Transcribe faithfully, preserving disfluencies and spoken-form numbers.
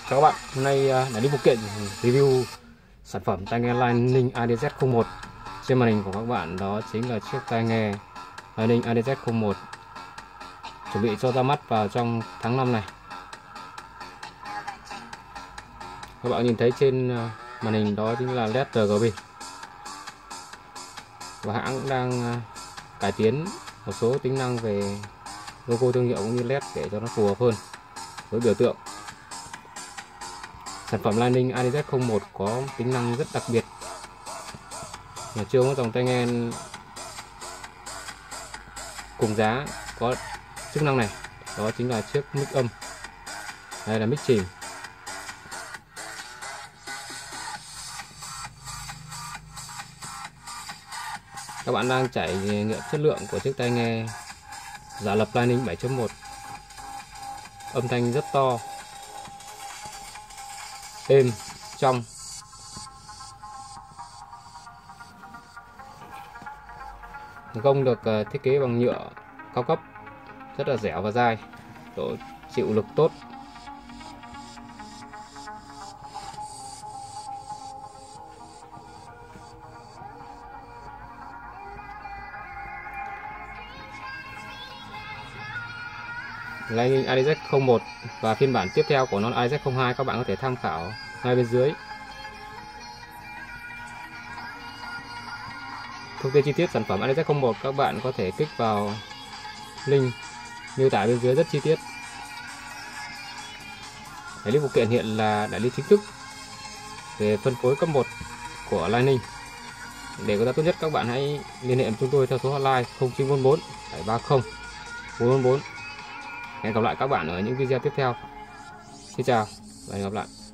Chào các bạn, hôm nay đại lý phụ kiện review sản phẩm tai nghe Lining A D Z không một. Trên màn hình của các bạn đó chính là chiếc tai nghe Lining A D Z không một chuẩn bị cho ra mắt vào trong tháng năm này. Các bạn nhìn thấy trên màn hình đó chính là led rờ giê bê, và hãng đang cải tiến một số tính năng về logo thương hiệu cũng như led để cho nó phù hợp hơn với biểu tượng. Sản phẩm Lining A D Z không một có tính năng rất đặc biệt mà chưa có dòng tai nghe cùng giá có chức năng này, đó chính là chiếc mic âm. Đây là mic chìm. Các bạn đang trải nghiệm chất lượng của chiếc tai nghe giả lập Lining bảy chấm một. Âm thanh rất to, êm, trong. Gông được thiết kế bằng nhựa cao cấp, rất là dẻo và dai, độ chịu lực tốt. Lining A D Z không một và phiên bản tiếp theo của nó A D Z không hai các bạn có thể tham khảo ngay bên dưới. Thông tin chi tiết sản phẩm A D Z không một các bạn có thể kích vào link miêu tả bên dưới rất chi tiết. Đại lý phụ kiện hiện là đại lý chính thức về phân phối cấp một của Lining. Để có giá tốt nhất các bạn hãy liên hệ với chúng tôi theo số hotline không chín bốn bốn bảy ba không bốn bốn bốn. Hẹn gặp lại các bạn ở những video tiếp theo. Xin chào và hẹn gặp lại.